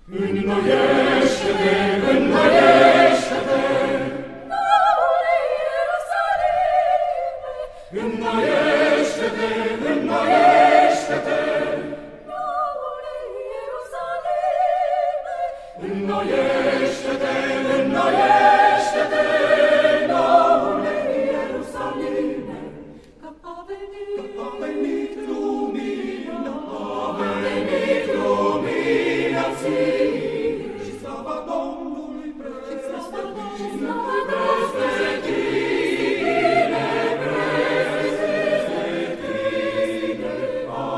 Înnoiește-te, înnoiește-te, noule Ierusalime. Înnoiește-te, înnoiește-te, noule Ierusalime. Înnoiește-te, înnoiește-te, noule Ierusalime. Că a venit lumina, a venit lumina ție. Și slava Domnului peste tine, peste tine, peste tine a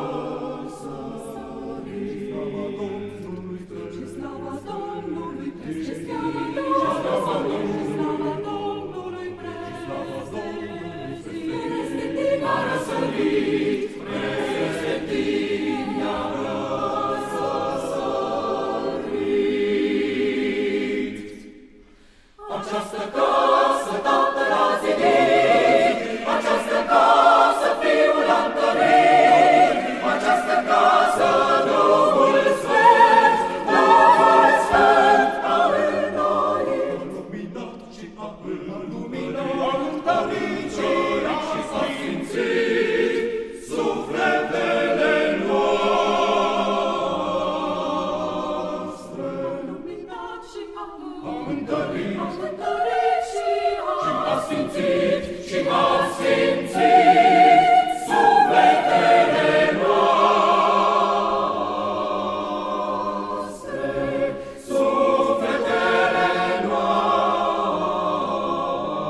răsărit. Și slava Domnului peste tine, slava Domnului peste tine a răsărit, peste tine a răsărit. Această casă Tatăl a zidit, această casă Fiul a întărit, această casă Duhul Sfânt a înnoit. Luminat și a întărit și a sfințit sufletele noastre. Luminat și a întărit și a sfințit sufletele noastre, sufletele noastre.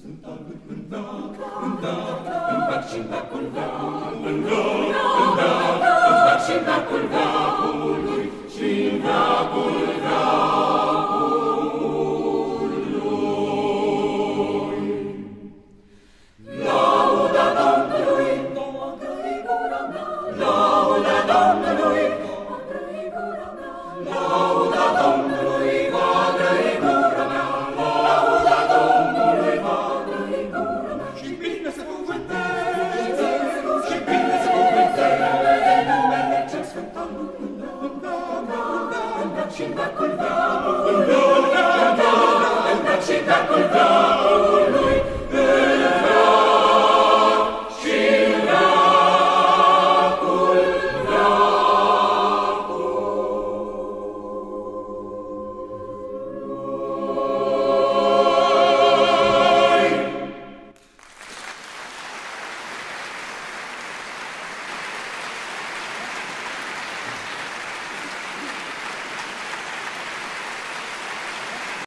Sunt al lui în veac și în veacul veacului.